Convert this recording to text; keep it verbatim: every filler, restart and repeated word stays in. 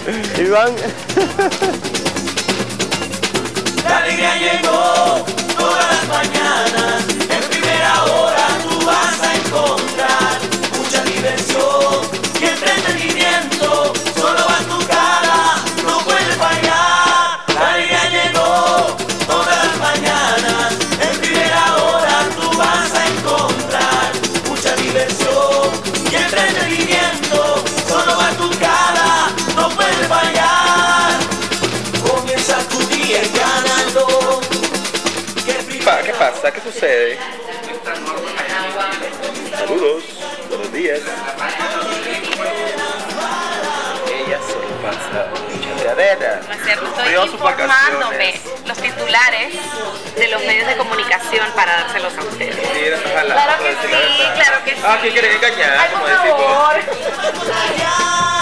Iván. La alegría llegó todas las mañanas. En primera hora tú vas a encontrar mucha diversión y entretenimiento. Solo va a tu cara, no puede fallar. La alegría llegó todas las mañanas. En primera hora tú vas a encontrar mucha diversión y entretenimiento. Solo va a tu cara, no puede fallar. Comienza tu día ganando. ¿Qué pasa? ¿Qué sucede? Saludos, buenos días. Ella solo pasa chateadera. No es cierto, estoy informándome los titulares de los medios de comunicación para dárselos a ustedes. Mira, ojalá. Claro que sí, claro que sí. Ah, ¿quién quiere engañar? Ay, por favor.